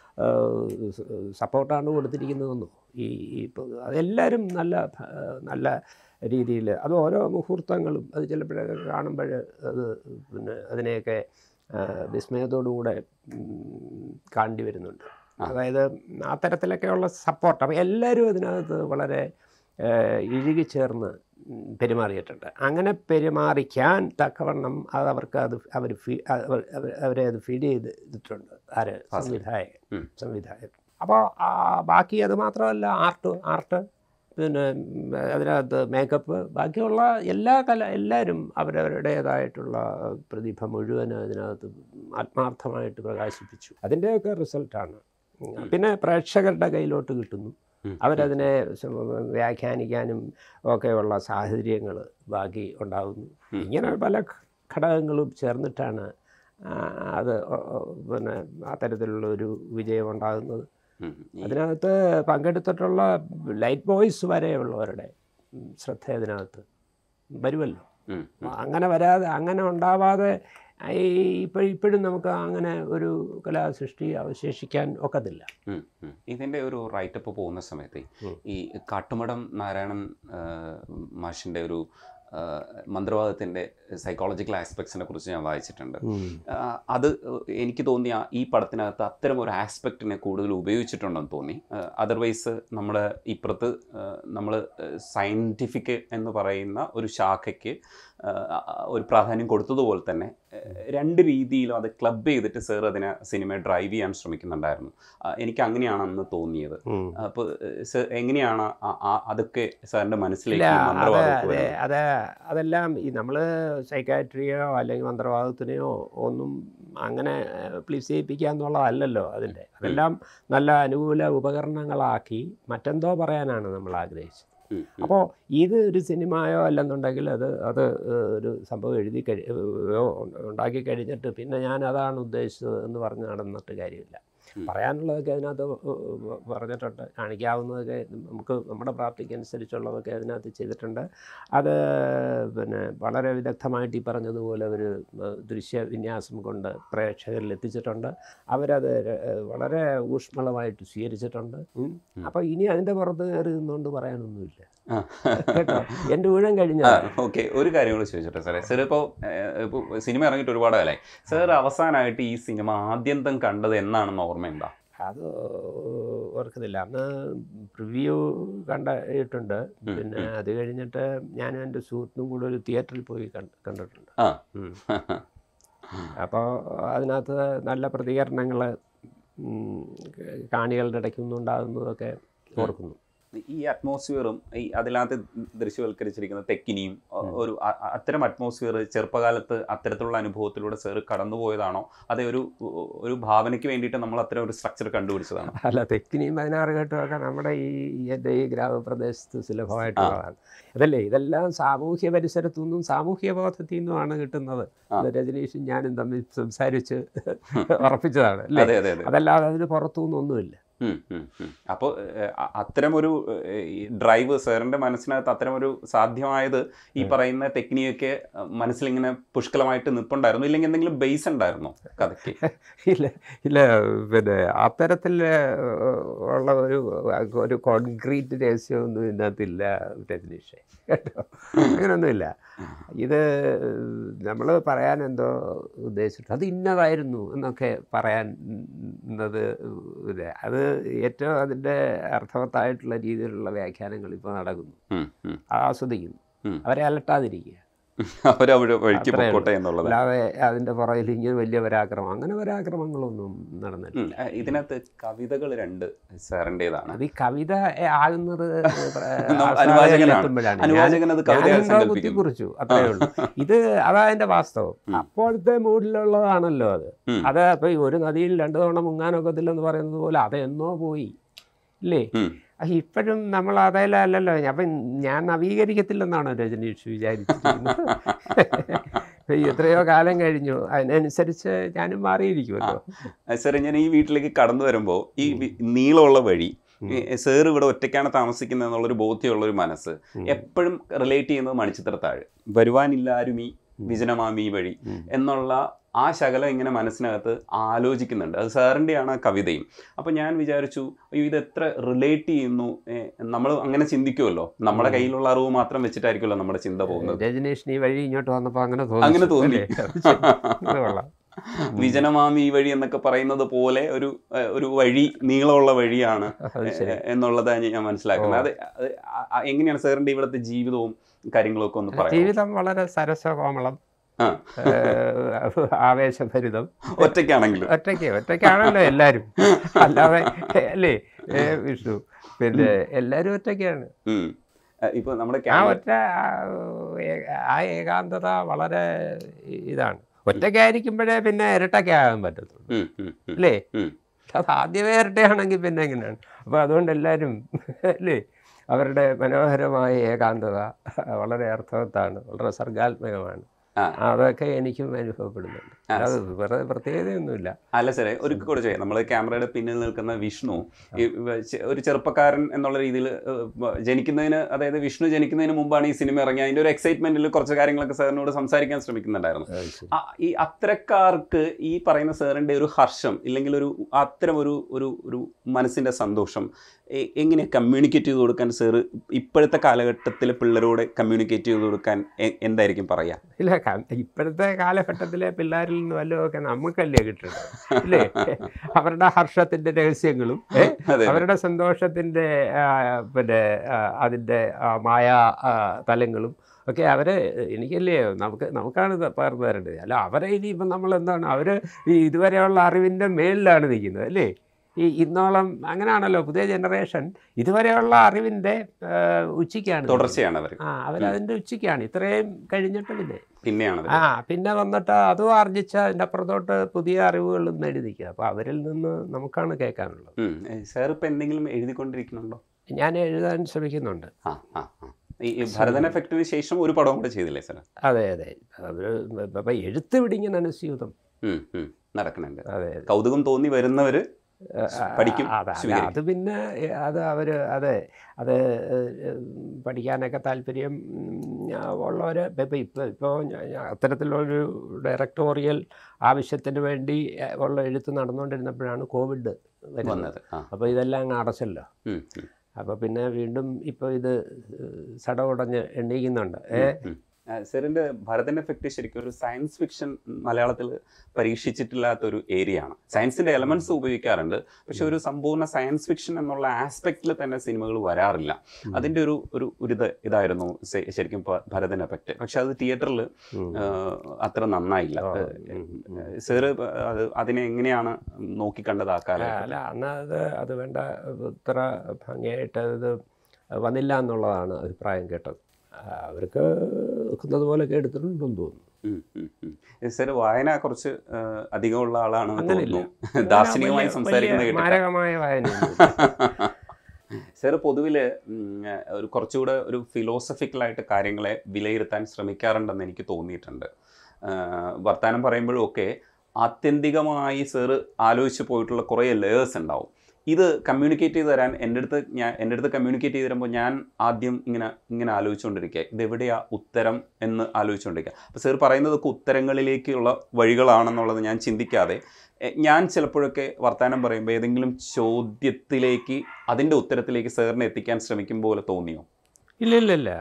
സപ്പോർട്ടാണ് കൊടുത്തിരിക്കുന്നതെന്നോ. ഈ ഇപ്പോൾ അതെല്ലാവരും നല്ല നല്ല രീതിയിൽ, അത് ഓരോ മുഹൂർത്തങ്ങളും അത് ചിലപ്പോഴൊക്കെ കാണുമ്പോൾ അത് പിന്നെ അതിനെയൊക്കെ വിസ്മയത്തോടുകൂടെ കാണേണ്ടി വരുന്നുണ്ട്. അതായത് അത്തരത്തിലൊക്കെയുള്ള സപ്പോർട്ട്. അപ്പോൾ എല്ലാവരും അതിനകത്ത് വളരെ ഇഴുകിച്ചേർന്ന് പെരുമാറിയിട്ടുണ്ട്. അങ്ങനെ പെരുമാറിക്കാൻ തക്കവണ്ണം അത് അവർക്ക് അത് അവർ ഫീ അവരെ അത് ഫീഡ് ചെയ്തിട്ടുണ്ട് ആര്? സംവിധായകൻ സംവിധായകൻ അപ്പോൾ ബാക്കി അത് മാത്രമല്ല ആർട്ട് ആർട്ട് പിന്നെ അതിനകത്ത് മേക്കപ്പ്, ബാക്കിയുള്ള എല്ലാ കല എല്ലാവരും അവരവരുടേതായിട്ടുള്ള പ്രതിഭ മുഴുവൻ അതിനകത്ത് ആത്മാർത്ഥമായിട്ട് പ്രകാശിപ്പിച്ചു. അതിൻ്റെയൊക്കെ റിസൾട്ടാണ് പിന്നെ പ്രേക്ഷകരുടെ കയ്യിലോട്ട് കിട്ടുന്നു. അവരതിനെ വ്യാഖ്യാനിക്കാനും ഒക്കെയുള്ള സാഹചര്യങ്ങൾ ബാക്കി ഉണ്ടാകുന്നു. ഇങ്ങനെ പല ഘടകങ്ങളും ചേർന്നിട്ടാണ് അത് പിന്നെ അത്തരത്തിലുള്ള ഒരു വിജയം ഉണ്ടാകുന്നത്. അതിനകത്ത് പങ്കെടുത്തിട്ടുള്ള ലൈറ്റ് ബോയ്സ് വരെയുള്ളവരുടെ ശ്രദ്ധ അതിനകത്ത് വരുമല്ലോ. അങ്ങനെ വരാതെ അങ്ങനെ ഉണ്ടാവാതെ ഇപ്പോൾ ഇപ്പോഴും നമുക്ക് അങ്ങനെ ഒരു കലാസൃഷ്ടി അവശേഷിക്കാൻ ഒക്കത്തില്ല. ഇതിൻ്റെ ഒരു റൈറ്റപ്പ് പോകുന്ന സമയത്ത് ഈ കാട്ടുമടം നാരായണൻ മാഷിൻ്റെ ഒരു മന്ത്രവാദത്തിൻ്റെ സൈക്കോളജിക്കൽ ആസ്പെക്ട്സിനെ കുറിച്ച് ഞാൻ വായിച്ചിട്ടുണ്ട്. അത് എനിക്ക് തോന്നിയ ഈ പടത്തിനകത്ത് അത്തരം ഒരു ആസ്പെക്റ്റിനെ കൂടുതൽ ഉപയോഗിച്ചിട്ടുണ്ടെന്ന് തോന്നി. അതർവൈസ് നമ്മൾ ഇപ്പുറത്ത് നമ്മൾ സയൻറ്റിഫിക് എന്ന് പറയുന്ന ഒരു ശാഖയ്ക്ക് ഒരു പ്രാധാന്യം കൊടുത്തതുപോലെ തന്നെ രണ്ട് രീതിയിലും അത് ക്ലബ് ചെയ്തിട്ട് സാർ അതിനെ സിനിമയെ ഡ്രൈവ് ചെയ്യാൻ ശ്രമിക്കുന്നുണ്ടായിരുന്നു. എനിക്ക് അങ്ങനെയാണ് അന്ന് തോന്നിയത്. അപ്പോൾ സാർ എങ്ങനെയാണ് അതൊക്കെ സാറിൻ്റെ മനസ്സിലേക്ക് അത് അതെല്ലാം ഈ നമ്മൾ സൈക്കാട്രിയോ അല്ലെങ്കിൽ മന്ത്രവാദത്തിനെയോ ഒന്നും അങ്ങനെ പ്ലീസ് ചെയ്യിപ്പിക്കുക എന്നുള്ളതല്ലല്ലോ അതിൻ്റെ. അതെല്ലാം നല്ല അനുകൂല ഉപകരണങ്ങളാക്കി മറ്റെന്തോ പറയാനാണ് നമ്മൾ ആഗ്രഹിച്ചത്. അപ്പോൾ ഇത് ഒരു സിനിമയോ അല്ലെന്നുണ്ടെങ്കിൽ അത് അത് ഒരു സംഭവം എഴുതി കഴി ഉണ്ടാക്കി കഴിഞ്ഞിട്ട് പിന്നെ ഞാൻ അതാണ് ഉദ്ദേശിച്ചത് എന്ന് പറഞ്ഞ് നടന്നിട്ട് കാര്യമില്ല. പറയാനുള്ളതൊക്കെ അതിനകത്ത് പറഞ്ഞിട്ടുണ്ട്, കാണിക്കാവുന്നതൊക്കെ നമുക്ക് നമ്മുടെ പ്രാപ്തിക്ക് അനുസരിച്ചുള്ളതൊക്കെ അതിനകത്ത് ചെയ്തിട്ടുണ്ട്. അത് പിന്നെ വളരെ വിദഗ്ധമായിട്ട് ഈ പറഞ്ഞതുപോലെ ഒരു ദൃശ്യവിന്യാസം കൊണ്ട് പ്രേക്ഷകരിൽ എത്തിച്ചിട്ടുണ്ട്. അവരത് വളരെ ഊഷ്മളമായിട്ട് സ്വീകരിച്ചിട്ടുണ്ട്. അപ്പോൾ ഇനി അതിൻ്റെ പുറത്ത് കയറി നിന്നുകൊണ്ട് പറയാനൊന്നുമില്ല കേട്ടോ. എൻ്റെ ഊഴം കഴിഞ്ഞാൽ ഓക്കെ. ഒരു കാര്യം കൂടെ ചോദിച്ചോട്ടെ സാറേ. സാർ ഇപ്പോൾ ഇപ്പോൾ സിനിമ ഇറങ്ങിയിട്ട് ഒരുപാട് കാലമായി. സാർ അവസാനമായിട്ട് ഈ സിനിമ ആദ്യന്തം കണ്ടത് എന്നാണെന്ന് ഓർമ്മയുണ്ടോ? അത് ഓർക്കുന്നില്ല. അന്ന് പ്രിവ്യൂ കണ്ടിട്ടുണ്ട്. പിന്നെ അത് കഴിഞ്ഞിട്ട് ഞാനും എൻ്റെ സുഹൃത്തും കൂടെ ഒരു തിയേറ്ററിൽ പോയി കണ്ടിട്ടുണ്ട്. അപ്പോൾ അതിനകത്ത് നല്ല പ്രതികരണങ്ങൾ കാണികളുടെ ഇടയ്ക്കൊന്നും ഉണ്ടാകുന്നതൊക്കെ ഓർക്കുന്നു. ഈ അറ്റ്മോസ്ഫിയറും ഈ അതിനകത്ത് ദൃശ്യവൽക്കരിച്ചിരിക്കുന്ന തെക്കിനിയും ഒരു അത്തരം അറ്റ്മോസ്ഫിയർ ചെറുപ്പകാലത്ത് അത്തരത്തിലുള്ള അനുഭവത്തിലൂടെ സാർ കടന്നുപോയതാണോ അതേ ഒരു ഒരു ഭാവനയ്ക്ക് വേണ്ടിയിട്ട് നമ്മൾ അത്തരം ഒരു സ്ട്രക്ചർ കണ്ടുപിടിച്ചതാണോ? അല്ല, തെക്കിനിയും പതിനാറ് ഘട്ടമൊക്കെ നമ്മുടെ ഈ എൻ്റെ ഈ ഗ്രാമപ്രദേശത്ത് സുലഭമായിട്ടുള്ളതാണ്. അതല്ലേ, ഇതെല്ലാം സാമൂഹ്യ പരിസരത്തു നിന്നും സാമൂഹ്യ ബോധത്തിൽ നിന്നുമാണ് കിട്ടുന്നത്. രജനീഷും ഞാനും തമ്മിൽ സംസാരിച്ച് ഉറപ്പിച്ചതാണ് അല്ലേ. അതല്ലാതെ അതിന് പുറത്തുനിന്നൊന്നുമില്ല. അപ്പോൾ അത്തരമൊരു ഡ്രൈവ് സാറിൻ്റെ മനസ്സിനകത്ത് അത്തരമൊരു സാധ്യമായത് ഈ പറയുന്ന ടെക്നിക്കൊക്കെ മനസ്സിലിങ്ങനെ പുഷ്കലമായിട്ട് നിൽപ്പുണ്ടായിരുന്നു, ഇല്ലെങ്കിൽ എന്തെങ്കിലും ബേസ് ഉണ്ടായിരുന്നോ കഥയ്ക്ക്? ഇല്ല ഇല്ല പിന്നെ അത്തരത്തിൽ ഉള്ള ഒരു ഒരു കോൺക്രീറ്റ് രഹസ്യമൊന്നും ഇതിനകത്തില്ല രജനീഷേ കേട്ടോ. അങ്ങനെയൊന്നുമില്ല. ഇത് നമ്മൾ പറയാൻ എന്തോ ഉദ്ദേശിച്ചിട്ട് അത് ഇന്നതായിരുന്നു എന്നൊക്കെ പറയാൻ അത് ഏറ്റവും അതിൻ്റെ അർത്ഥവത്തായിട്ടുള്ള രീതിയിലുള്ള വ്യാഖ്യാനങ്ങൾ ഇപ്പോൾ നടക്കുന്നു. ആസ്വദിക്കുന്നു, അവരെ അലട്ടാതിരിക്കുക, അല്ലാതെ അതിൻ്റെ പുറകിൽ ഇങ്ങനെ വലിയ പരാക്രമം അങ്ങനെ പരാക്രമങ്ങളൊന്നും നടന്നിട്ടില്ല. ഇതിനകത്ത് കവിതകൾ രണ്ട് സാറിൻ്റെതാണ്. അത് ഈ കവിത ആകുന്നത് കുറിച്ചു അത്രേ ഉള്ളൂ. ഇത് അതാ അതിൻ്റെ വാസ്തവം. അപ്പോഴത്തെ മൂഡിലുള്ളതാണല്ലോ അത്. അത് ഇപ്പൊ ഒരു നദിയിൽ രണ്ടു തവണ മുങ്ങാനൊക്കത്തില്ലെന്ന് പറയുന്നത് പോലെ അതെന്നോ പോയി ഇല്ലേ. ഇപ്പോഴും നമ്മൾ അതേലല്ലോ. അപ്പം ഞാൻ നവീകരിക്കത്തില്ലെന്നാണ് രജനീഷ് വിചാരിച്ചിരിക്കുന്നത്. എത്രയോ കാലം കഴിഞ്ഞു, അതിനനുസരിച്ച് ഞാനും മാറിയിരിക്കുമല്ലോ. സാറേ, ഞാൻ ഈ വീട്ടിലേക്ക് കടന്നു വരുമ്പോൾ ഈ നീളമുള്ള വഴി, സാർ ഇവിടെ ഒറ്റയ്ക്കാണ് താമസിക്കുന്നത് എന്നുള്ളൊരു ബോധ്യമുള്ളൊരു മനസ്സ് എപ്പോഴും റിലേറ്റ് ചെയ്യുന്നത് മണിച്ചിത്രത്താഴ്, വരുവാനില്ലാരുമീ വിജനമാമി വഴി എന്നുള്ള ആ ശകലം ഇങ്ങനെ മനസ്സിനകത്ത് ആലോചിക്കുന്നുണ്ട്. അത് സാറിൻ്റെയാണ് ആ കവിതയും. അപ്പം ഞാൻ വിചാരിച്ചു, അയ്യോ ഇത് എത്ര റിലേറ്റ് ചെയ്യുന്നു. നമ്മൾ അങ്ങനെ ചിന്തിക്കുമല്ലോ, നമ്മുടെ കയ്യിലുള്ള അറിവ് മാത്രം വെച്ചിട്ടായിരിക്കുമല്ലോ നമ്മുടെ ചിന്ത പോകുന്നത്. രജനീഷ് ഈ വഴി ഇങ്ങോട്ട് വന്നപ്പോൾ അങ്ങനെ അങ്ങനെ തോന്നി. വിജനമാമി ഈ വഴി എന്നൊക്കെ പറയുന്നത് പോലെ ഒരു ഒരു വഴി, നീളമുള്ള വഴിയാണ് എന്നുള്ളതാണ് ഞാൻ മനസ്സിലാക്കുന്നത്. അത് എങ്ങനെയാണ് സാറിൻ്റെ ഇവിടുത്തെ ജീവിതവും കാര്യങ്ങളും ഒക്കെ ഒന്ന് പറയാം? ജീവിതം വളരെ സരസകോമളം, ആവേശഭരിതം. ഒറ്റയ്ക്കാണെങ്കിലും ഒറ്റയ്ക്ക് ഒറ്റയ്ക്കാണല്ലോ എല്ലാവരും, അല്ലാതെ അല്ലേ വിഷ്ണു? പിന്നെ എല്ലാവരും ഒറ്റയ്ക്കാണ്. ഇപ്പൊ നമ്മുടെ ആ ഒറ്റ ആ ഏകാന്തത വളരെ ഇതാണ്. ഒറ്റയ്ക്കായിരിക്കുമ്പോഴേ പിന്നെ ഇരട്ടയ്ക്കാകാൻ പറ്റത്തുള്ളൂ അല്ലേ. അത് ആദ്യമേ ഇരട്ടയാണെങ്കിൽ പിന്നെ എങ്ങനെയാണ്? അപ്പോൾ അതുകൊണ്ട് എല്ലാവരും അല്ലേ അവരുടെ മനോഹരമായ ഏകാന്തത വളരെ അർത്ഥവത്താണ്, വളരെ സർഗാത്മകമാണ്. അതൊക്കെ എനിക്കും അനുഭവപ്പെടുന്നുണ്ട്. അത് വെറുതെ പ്രത്യേകതയൊന്നുമില്ല. അല്ല സാറേ, ഒരു കൂടെ ചെയ്യാം. നമ്മൾ ക്യാമറയുടെ പിന്നിൽ നിൽക്കുന്ന വിഷ്ണു ഈ ഒരു ചെറുപ്പക്കാരൻ എന്നുള്ള രീതിയിൽ ജനിക്കുന്നതിന്, അതായത് വിഷ്ണു ജനിക്കുന്നതിന് മുമ്പാണ് ഈ സിനിമ ഇറങ്ങി. അതിൻ്റെ ഒരു എക്സൈറ്റ്മെന്റിൽ കുറച്ച് കാര്യങ്ങളൊക്കെ സാറിനോട് സംസാരിക്കാൻ ശ്രമിക്കുന്നുണ്ടായിരുന്നു. ഈ അത്തരക്കാർക്ക് ഈ പറയുന്ന സാറിൻ്റെ ഒരു ഹർഷം ഇല്ലെങ്കിൽ ഒരു അത്തരം ഒരു ഒരു ഒരു മനസ്സിൻ്റെ സന്തോഷം എങ്ങനെ കമ്മ്യൂണിക്കേറ്റ് ചെയ്ത് കൊടുക്കാൻ സാറ് ഇപ്പോഴത്തെ കാലഘട്ടത്തിലെ പിള്ളേരോട് കമ്മ്യൂണിക്കേറ്റ് ചെയ്ത് കൊടുക്കാൻ എന്തായിരിക്കും പറയുക? ഇല്ല, ഇപ്പോഴത്തെ കാലഘട്ടത്തിലെ പിള്ളേരിൽ നിന്ന് വല്ലതൊക്കെ നമുക്കല്ലേ കിട്ടുന്നത് അല്ലേ? അവരുടെ ഹർഷത്തിൻ്റെ രഹസ്യങ്ങളും അവരുടെ സന്തോഷത്തിൻ്റെ പിന്നെ അതിൻ്റെ മായാ തലങ്ങളും ഒക്കെ അവരെ എനിക്കല്ലേ നമുക്ക് നമുക്കാണ് പകർന്നു തരേണ്ടത്. അല്ല, അവരെ ഇനിയിപ്പം നമ്മൾ എന്താണ്, അവർ ഈ ഇതുവരെയുള്ള അറിവിൻ്റെ മേളിലാണ് നിൽക്കുന്നത് അല്ലേ? ഈ ഇന്നോളം അങ്ങനെയാണല്ലോ പുതിയ ജനറേഷൻ, ഇതുവരെയുള്ള അറിവിൻ്റെ ഉച്ചയ്ക്കാണ്, തുടർച്ചയാണ് അവർ. ആ അവരതിൻ്റെ ഉച്ചയ്ക്കാണ്. ഇത്രയും കഴിഞ്ഞിട്ട് പിന്നെ പിന്നെയാണ് ആ പിന്നെ വന്നിട്ട് അതും ആർജിച്ച അതിൻ്റെ അപ്പുറത്തോട്ട് പുതിയ അറിവുകളും നേടി നിൽക്കുക. അപ്പോൾ അവരിൽ നിന്ന് നമുക്കാണ് കേൾക്കാനുള്ളത്. സാർ ഇപ്പം എന്തെങ്കിലും എഴുതിക്കൊണ്ടിരിക്കുന്നുണ്ടോ? ഞാൻ എഴുതാൻ ശ്രമിക്കുന്നുണ്ട്. ആ ആ ഈ ഭരതൻ എഫക്റ്റിന് ശേഷം ഒരു പടവും കൂടെ ചെയ്തില്ലേ സാർ? അതെ അതെ, അവർ ഇപ്പം എഴുത്ത് പിടിങ്ങനെ അനുസ്യൂതം നടക്കുന്നുണ്ട്. അതെ, കൗതുകം തോന്നി വരുന്നവർ പഠിക്കും. അത് പിന്നെ അത് അവർ അതെ അത് പഠിക്കാനൊക്കെ താല്പര്യം ഉള്ളവർ ഇപ്പം ഇപ്പം ഇപ്പോൾ അത്തരത്തിലുള്ളൊരു ഡയറക്ടോറിയൽ ആവശ്യത്തിന് വേണ്ടി ഉള്ള എഴുത്ത് നടന്നുകൊണ്ടിരുന്നപ്പോഴാണ് കോവിഡ് വരുന്നത്. അപ്പോൾ ഇതെല്ലാം അങ്ങ് അടച്ചല്ലോ. അപ്പോൾ പിന്നെ വീണ്ടും ഇപ്പോൾ ഇത് സടകുടഞ്ഞ് എണ്ണീക്കുന്നുണ്ട്. സാറിൻ്റെ ഭരതൻ എഫക്റ്റ് ശരിക്കും ഒരു സയൻസ് ഫിക്ഷൻ മലയാളത്തിൽ പരീക്ഷിച്ചിട്ടില്ലാത്തൊരു ഏരിയ ആണ്. സയൻസിൻ്റെ എലമെൻറ്റ്സ് ഉപയോഗിക്കാറുണ്ട്, പക്ഷെ ഒരു സമ്പൂർണ്ണ സയൻസ് ഫിക്ഷൻ എന്നുള്ള ആസ്പെക്റ്റിൽ തന്നെ സിനിമകൾ വരാറില്ല. അതിൻ്റെ ഒരു ഒരു ഇത് ഇതായിരുന്നു ശരിക്കും ഭരതൻ എഫക്റ്റ്. പക്ഷെ അത് തിയേറ്ററിൽ അത്ര നന്നായില്ല. സാറ് അത് അതിനെ എങ്ങനെയാണ് നോക്കിക്കണ്ടത് ആ കാലം? അല്ല, അന്ന് അത് അത് വേണ്ട ഇത്ര ഭംഗിയായിട്ട് അത് വന്നില്ല എന്നുള്ളതാണ് അഭിപ്രായം കേട്ടത്. അവർക്ക് വെക്കുന്നതുപോലെയൊക്കെ എടുത്തിട്ടുണ്ടെന്ന് തോന്നുന്നു. സാർ വായന കുറച്ച് അധികമുള്ള ആളാണ്, ദാർശനികമായി സംസാരിക്കുന്നത് മാരകമായ വായന. സാർ പൊതുവിൽ ഒരു കുറച്ചുകൂടെ ഒരു ഫിലോസഫിക്കലായിട്ട് കാര്യങ്ങളെ വിലയിരുത്താൻ ശ്രമിക്കാറുണ്ടെന്ന് എനിക്ക് തോന്നിയിട്ടുണ്ട്. വർത്തമാനം പറയുമ്പോഴും ഒക്കെ ആത്യന്തികമായി സാറ് ആലോചിച്ച് പോയിട്ടുള്ള കുറേ ലേയേഴ്സ് ഉണ്ടാവും. ഇത് കമ്മ്യൂണിക്കേറ്റ് ചെയ്ത് തരാൻ എൻ്റെ അടുത്ത് ഞാൻ എൻ്റെ അടുത്ത് കമ്മ്യൂണിക്കേറ്റ് ചെയ്ത് തരുമ്പോൾ ഞാൻ ആദ്യം ഇങ്ങനെ ഇങ്ങനെ ആലോചിച്ചുകൊണ്ടിരിക്കുക, ഇതെവിടെയാ ഉത്തരം എന്ന് ആലോചിച്ചുകൊണ്ടിരിക്കുക. അപ്പോൾ സാർ പറയുന്നതൊക്കെ ഉത്തരങ്ങളിലേക്കുള്ള വഴികളാണെന്നുള്ളത് ഞാൻ ചിന്തിക്കാതെ ഞാൻ ചിലപ്പോഴൊക്കെ വർത്തമാനം പറയുമ്പോൾ ഏതെങ്കിലും ചോദ്യത്തിലേക്ക് അതിൻ്റെ ഉത്തരത്തിലേക്ക് സാറിനെ എത്തിക്കാൻ ശ്രമിക്കും പോലെ തോന്നിയോ? ഇല്ല ഇല്ല ഇല്ല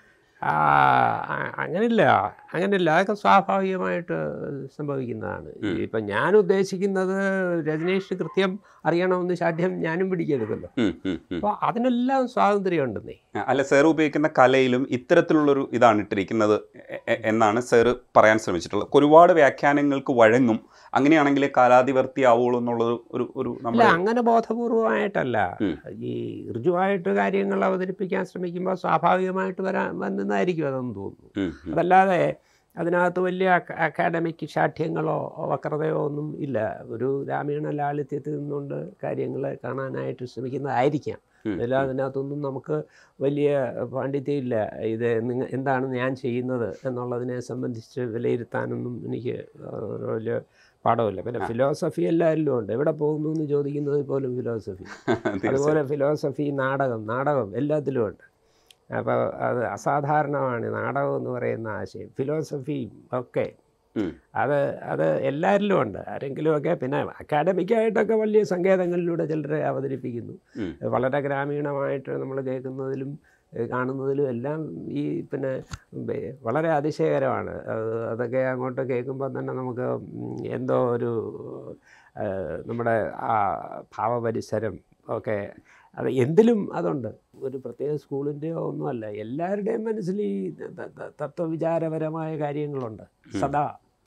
അങ്ങനെയില്ല അങ്ങനെയില്ല അതൊക്കെ സ്വാഭാവികമായിട്ട് സംഭവിക്കുന്നതാണ്. ഇപ്പം ഞാൻ ഉദ്ദേശിക്കുന്നത് രജനീഷ് കൃത്യം അറിയണമെന്ന് ശാഠ്യം ഞാനും പിടിക്കരുതല്ലോ. അപ്പോൾ അതിനെല്ലാം സ്വാതന്ത്ര്യമുണ്ടെന്നേ. അല്ല, സാർ ഉപയോഗിക്കുന്ന കലയിലും ഇത്തരത്തിലുള്ളൊരു ഇതാണ് ഇട്ടിരിക്കുന്നത് എന്നാണ് സാറ് പറയാൻ ശ്രമിച്ചിട്ടുള്ളത്. ഒരുപാട് വ്യാഖ്യാനങ്ങൾക്ക് വഴങ്ങും, അങ്ങനെയാണെങ്കിലേ കാലാതിവർത്തി ആവുള്ളൂ എന്നുള്ളത് ഒരു ഒരു അല്ല, അങ്ങനെ ബോധപൂർവമായിട്ടല്ല. ഈ ഋജുവായിട്ട് കാര്യങ്ങൾ അവതരിപ്പിക്കാൻ ശ്രമിക്കുമ്പോൾ സ്വാഭാവികമായിട്ട് വരാൻ വന്നതായിരിക്കും അതെന്ന് തോന്നുന്നു. അതല്ലാതെ അതിനകത്ത് വലിയ അക്കാഡമിക് ശാഠ്യങ്ങളോ വക്രതയോ ഒന്നും ഇല്ല. ഒരു ഗ്രാമീണ ലാളിത്യത്തിൽ നിന്നുകൊണ്ട് കാര്യങ്ങൾ കാണാനായിട്ട് ശ്രമിക്കുന്നതായിരിക്കാം. അല്ല, അതിനകത്തൊന്നും നമുക്ക് വലിയ പാണ്ഡിത്യമില്ല. ഇത് നിങ്ങൾ എന്താണ് ഞാൻ ചെയ്യുന്നത് എന്നുള്ളതിനെ സംബന്ധിച്ച് വിലയിരുത്താനൊന്നും എനിക്ക് വലിയ പാഠമില്ല. പിന്നെ ഫിലോസഫി എല്ലാവരിലും ഉണ്ട്. എവിടെ പോകുന്നു എന്ന് ചോദിക്കുന്നത് പോലും ഫിലോസഫി. അതുപോലെ ഫിലോസഫി, നാടകം നാടകം എല്ലാത്തിലും ഉണ്ട്. അപ്പോൾ അത് അസാധാരണമാണ് നാടകം എന്ന് പറയുന്ന ആശയം. ഫിലോസഫി ഒക്കെ അത് അത് എല്ലാവരിലും ഉണ്ട്. ആരെങ്കിലുമൊക്കെ പിന്നെ അക്കാഡമിക്കായിട്ടൊക്കെ വലിയ സങ്കേതങ്ങളിലൂടെ ചിലരെ അവതരിപ്പിക്കുന്നു. വളരെ ഗ്രാമീണമായിട്ട് നമ്മൾ കേൾക്കുന്നതിലും കാണുന്നതിലും എല്ലാം ഈ പിന്നെ വളരെ അതിശയകരമാണ്. അതൊക്കെ അങ്ങോട്ട് കേൾക്കുമ്പോൾ തന്നെ നമുക്ക് എന്തോ ഒരു നമ്മുടെ ആ ഭാവപരിസരം ഒക്കെ അത് എന്തിലും അതുണ്ട്. ഒരു പ്രത്യേക സ്കൂളിൻ്റെയോ ഒന്നുമല്ല, എല്ലാവരുടെയും മനസ്സിൽ ഈ തത്വവിചാരപരമായ കാര്യങ്ങളുണ്ട് സദാ.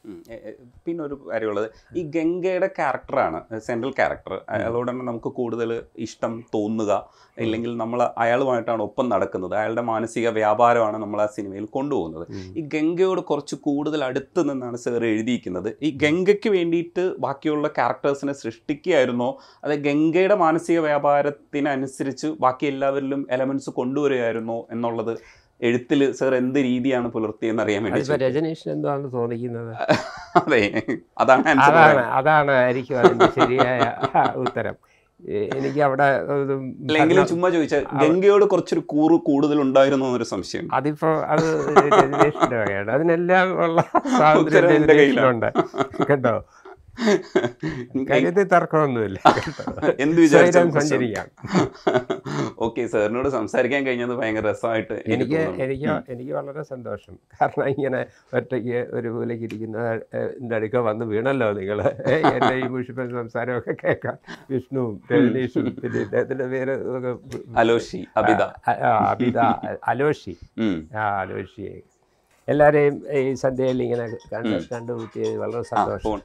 പിന്നെ ഒരു കാര്യമുള്ളത്, ഈ ഗംഗയുടെ ക്യാരക്ടറാണ് സെൻട്രൽ ക്യാരക്ടർ. അയാളോട് തന്നെ നമുക്ക് കൂടുതൽ ഇഷ്ടം തോന്നുക, ഇല്ലെങ്കിൽ നമ്മൾ അയാളുമായിട്ടാണ് ഒപ്പം നടക്കുന്നത്, അയാളുടെ മാനസിക വ്യാപാരമാണ് നമ്മൾ ആ സിനിമയിൽ കൊണ്ടുപോകുന്നത്. ഈ ഗംഗയോട് കുറച്ച് കൂടുതൽ അടുത്ത് നിന്നാണ് സാർ എഴുതിയിരിക്കുന്നത്. ഈ ഗംഗയ്ക്ക് വേണ്ടിയിട്ട് ബാക്കിയുള്ള ക്യാരക്ടേഴ്സിനെ സൃഷ്ടിക്കുകയായിരുന്നോ, അതെ ഗംഗയുടെ മാനസിക വ്യാപാരത്തിനനുസരിച്ച് ബാക്കി എല്ലാവരിലും എലമെന്റ്സ് കൊണ്ടുവരികയായിരുന്നോ എന്നുള്ളത് എഴുത്തിൽ സാർ എന്ത് രീതിയാണ് പുലർത്തിയെന്ന് അറിയാൻ വേണ്ടി. രജനീഷിന് എന്താണ് തോന്നിക്കുന്നത്? അതെ, അതാണ് അതാണ് അതാണ് ആയിരിക്കും അതിൻ്റെ ശരിയായ ഉത്തരം. എനിക്ക് അവിടെ അല്ലെങ്കിലും ചുമ്മാ ചോദിച്ചാൽ ഗംഗയോട് കുറച്ചൊരു കൂറ് കൂടുതൽ ഉണ്ടായിരുന്നു എന്നൊരു സംശയം. അതിപ്പോ അത് രജനീഷിന്റെ വകയാണ്. അതിനെല്ലാം ഉള്ള സ്വാതന്ത്ര്യം കയ്യിലുണ്ട് കേട്ടോ. കാര്യത്തിൽ തർക്കമൊന്നുമില്ല, എന്ത് വിചാരിച്ചാലും സഞ്ചരിക്കാം. ഓക്കെ, സാറിനോട് സംസാരിക്കാൻ കഴിഞ്ഞത് ഭയങ്കര രസമായിട്ട് എനിക്ക് എനിക്ക് എനിക്ക് വളരെ സന്തോഷം. കാരണം ഇങ്ങനെ ഒറ്റയ്ക്ക് ഒരു മൂലയ്ക്ക് ഇരിക്കുന്ന എൻ്റെ അടുക്ക വന്ന് വീണല്ലോ നിങ്ങൾ. എൻ്റെ ഈ മുഷിപ്പൻ സംസാരമൊക്കെ കേൾക്കാം. വിഷ്ണുവും രജനീഷും പിന്നെ ഇദ്ദേഹത്തിൻ്റെ പേര് അലോഷി അബിത അബിത അലോഷി ആ അലോഷിയെ എല്ലാവരെയും ഈ സന്ധ്യയിൽ ഇങ്ങനെ കണ്ട് കണ്ടുമുട്ടിയത് വളരെ സന്തോഷം.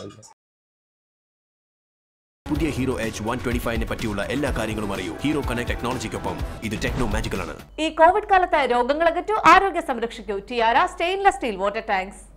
പുതിയ ഹീറോ എച്ച് വൺ ട്വന്റി ഫൈവിനെ പറ്റിയുള്ള എല്ലാ കാര്യങ്ങളും അറിയൂ ഹീറോ കണക്ട് ടെക്നോളജിക്കൊപ്പം. ഇത് ടെക്നോ മാജിക്കൽ ആണ്. ഈ കോവിഡ് കാലത്ത് രോഗങ്ങൾ അകറ്റൂ, ആരോഗ്യം സംരക്ഷിക്കൂ. Tiara stainless steel water tanks.